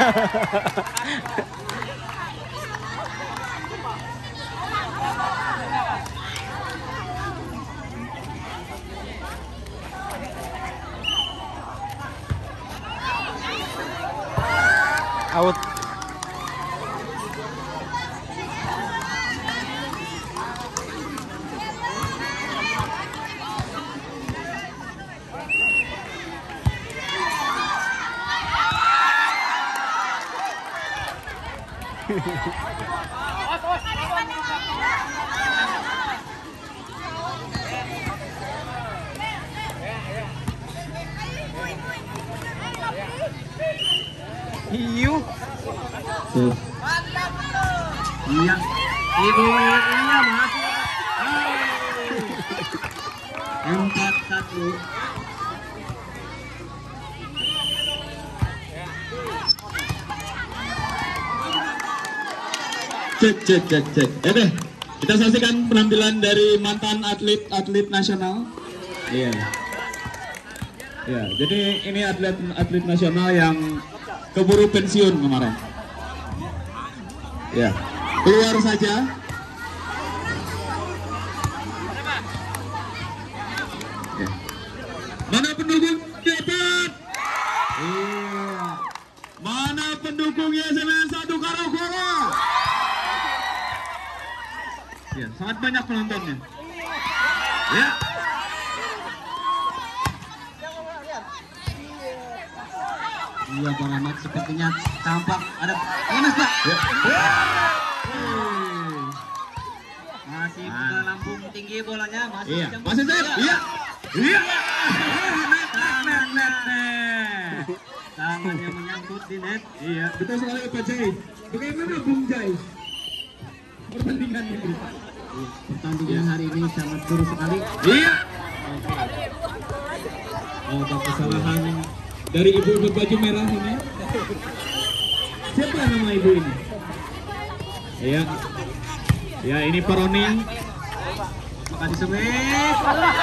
Out. Hiu. Iya, ibu iya masih. 4-1. Cek. Deh, kita saksikan penampilan dari mantan atlet nasional. Iya. Ya, jadi ini atlet nasional yang keburu pensiun kemarin. Ya, keluar saja. Ya. Mana pendukung dapat? Iya. Mana pendukungnya SMN 1 Karokoro? Ya, sangat banyak penontonnya. Ya. Iya, Bang Ahmad sepertinya tampak ada bonus, Pak. Ya. Masih ke lambung tinggi bolanya, masih Iya, jemput. masih saya. Iya. Iya. Tangannya menyangkut di net. Iya, betul sekali Pak Jai. Bagaimana Bung Jai? Pertandingan ini. Pertandingan hari ini sangat seru sekali. Iya. Ada kesalahan dari ibu berbaju merah ini. Siapa nama ibu ini? Iya. Ya, ini Pak Roni. Maka disebut.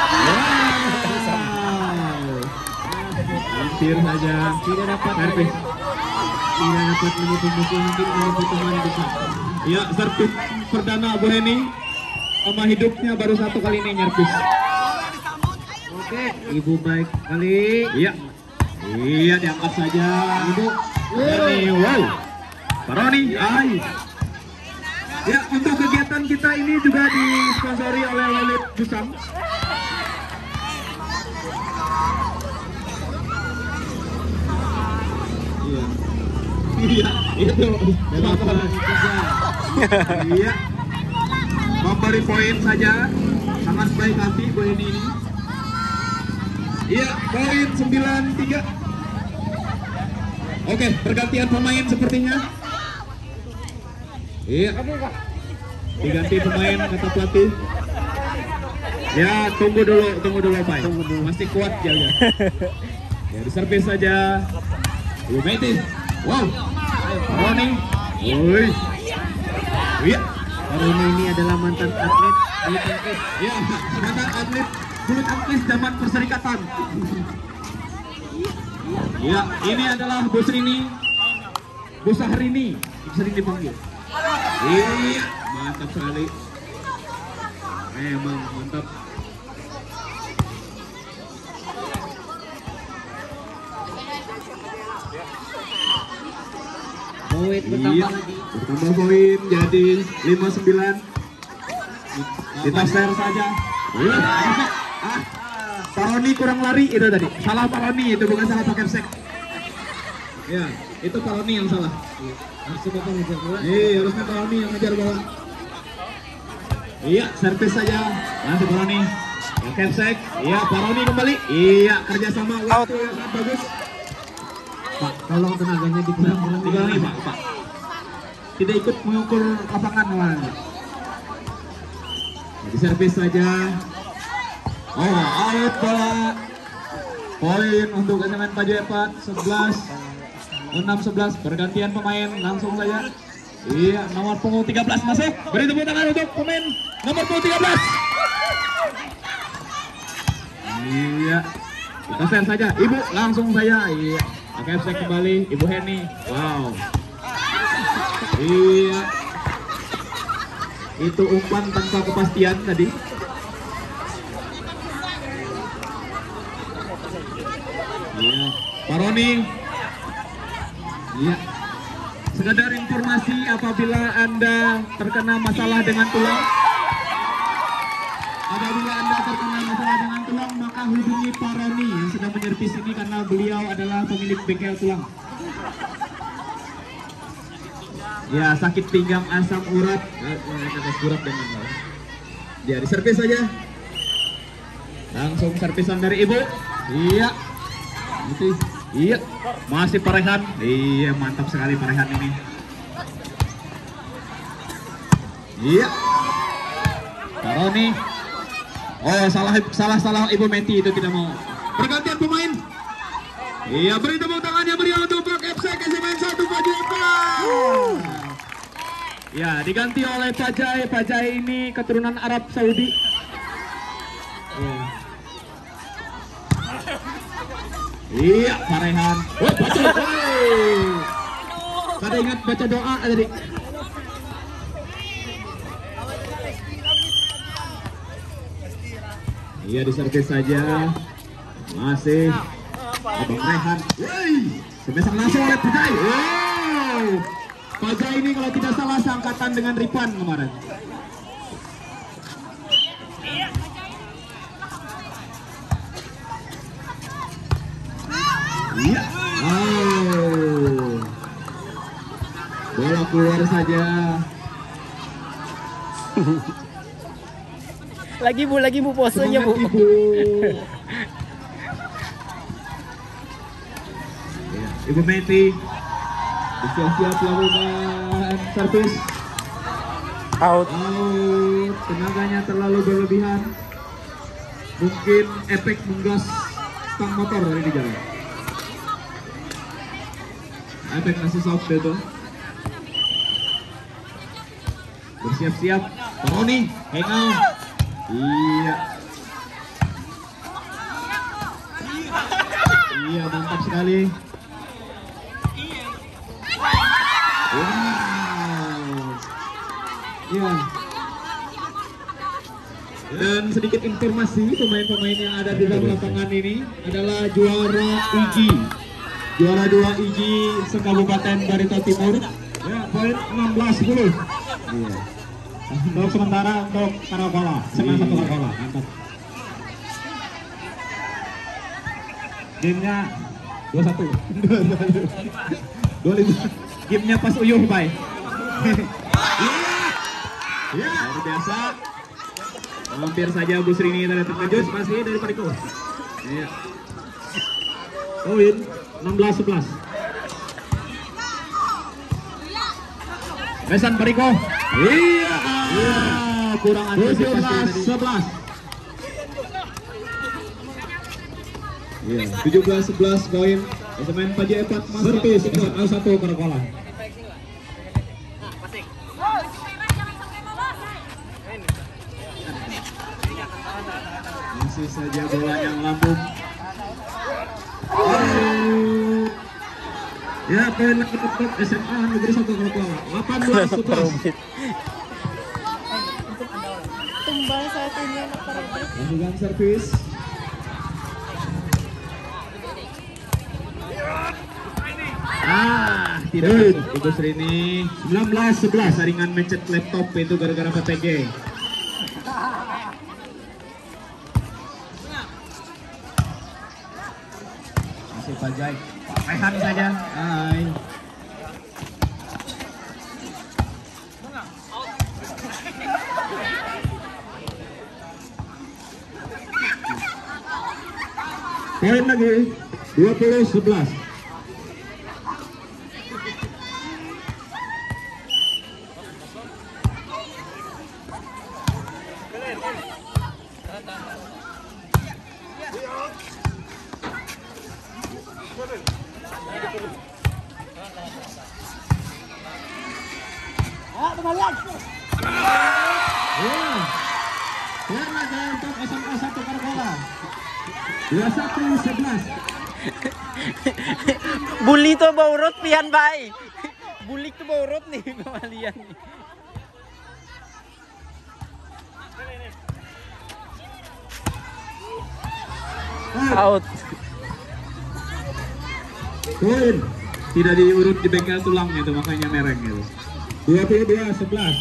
Hampir saja Tidak dapat servis. Tidak dapat menyentuh mungkin menyentuh teman dekat. Ya, servis perdana Bu Heni. Sama hidupnya baru satu kali ini nyervis. Oke, Ibu baik kali. Iya. Iya, diangkat saja. Ibu. Ini wow. Pak Roni. Ay. Ya, untuk kegiatan kita ini juga disponsori oleh Lelit Busam. Iya. Iya, itu. Iya. Memberi poin saja. Sangat baik hati Bu Heni ini. Iya, poin 93. Oke, pergantian pemain sepertinya. Iya. Diganti pemain kata pelatih. Ya, tunggu dulu Pak. Masih kuat jaga. Ya, diservis saja. Meti. Wow. Roni. Woi. Iya. Roni ini adalah mantan atlet bulu tangkis. Iya, mantan atlet bulu tangkis zaman perserikatan. Ya, ini adalah Bu Srini. Bu Sahrini, sering dipanggil. Iya, mantap sekali. Memang mantap. Poin bertambah Iya, lagi. bertambah poin jadi 59. Kita share saja. Pak Roni kurang lari itu tadi. Salah Pak Roni, itu bukan salah Pak Kepsek. Ya, itu Pak Roni yang salah. Harusnya Bapak ngejar bola. Harusnya Pak Roni yang ngejar bola. Iya, servis saja. Nanti Pak Roni. Pak Kepsek. Iya, Pak Roni kembali. Iya, kerjasama waktu yang sangat bagus. Pak, tolong tenaganya dikurang-kurang. Dikurangi Pak. Tidak ikut mengukur lapangan kemarin. Jadi servis saja. Oh, out bola. Poin untuk SMN Paju Epat 11-6-11. Pergantian pemain langsung saja. Iya, nomor punggung 13 masuk. Beri tepuk tangan untuk pemain nomor punggung 13. Iya. Kita share saja. Ibu langsung saja. Iya. AKFC kembali, Ibu Heni. Wow. Iya. Itu umpan tanpa kepastian tadi. Iya. Paroni. Iya. Sekedar informasi apabila Anda terkena masalah dengan tulang. Apabila Anda terkena masalah dengan tulang, maka hubungi Pak Roni yang sedang menyervis ini karena beliau adalah pemilik bengkel tulang. Ya, sakit pinggang, asam urat, urat dengan dia diservis saja. Langsung servisan dari Ibu. Iya. Itu. Iya. Masih Parehan. Iya, mantap sekali Parehan ini. Iya. Pak Roni. Oh, salah Ibu Meti itu tidak mau. Pergantian pemain. Iya, beri tepuk tangannya beri untuk Pak FC kasih main 1 Pajai. Ya, diganti oleh Pajai. Pajai ini keturunan Arab Saudi. Iya, Parehan. Oh, baca. Tadi ingat baca doa tadi. Iya, diservis saja. Masih Abang Rehan. Semisal langsung oleh Pajai. Wow. Pajai ini kalau tidak salah seangkatan dengan Ripan kemarin. Iya. Oh. Bola keluar saja. Lagi bu posenya bu. Ibu. Ibu Meti siap-siap lakukan servis. Out. Tenaganya terlalu berlebihan. Mungkin efek menggas stang motor dari di jalan. Efek ngasih soft itu. Bersiap-siap. Paroni, Hengau. Iya. Iya, mantap sekali. Wow. Iya. Dan sedikit informasi, pemain-pemain yang ada di dalam lapangan ini adalah juara IGI. Juara 2 IGI se-Kabupaten Barito Timur. Ya, poin 16-10. Iya. Untuk sementara untuk Karakola, senang satu Karakola, mantap. Gamenya 21. 25. Gamenya pas uyuh, Bay. Iya, luar biasa. Hampir saja Bu Srini tadi terkejut, masih dari Pariko. Iya. Poin 16-11. Besan Pariko. Iya. Kurang antisipasi 17-11. Iya, 17-11 poin. Pemain Pajai 4 servis itu 1 Karakola. Masih saja bola yang lambung. Ya, poin untuk SMA Negeri 1 Karakola. 18-11. Tumbal satunya anak Parabel. Lakukan servis. Tidak masuk Ibu Srini. 19-11 saringan mencet laptop itu gara-gara PTG. Masih Pajai. Rehan saja. Hai. Poin lagi 20-11. Kembalian. Poin lagi untuk SMA 1 Karakola. 21-11. Bully to baurot pian bay. Bulik to baurot nih kemalian nih. Out. Poin. Tidak diurut di bengkel tulang gitu, makanya mereng gitu. 22-11.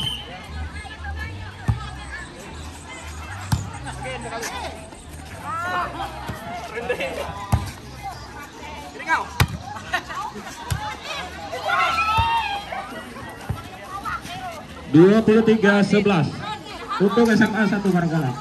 Dua 23-11 untuk SMA 1 Margolan.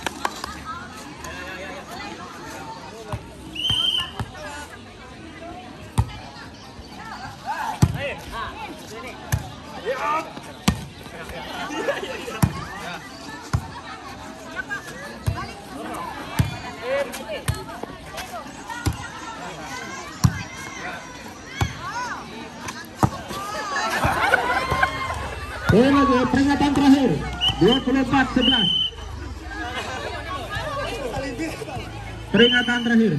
Poin lagi, peringatan terakhir 24-11. Peringatan terakhir.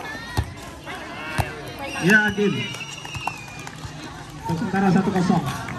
Ya, Agim. Sementara 1-0.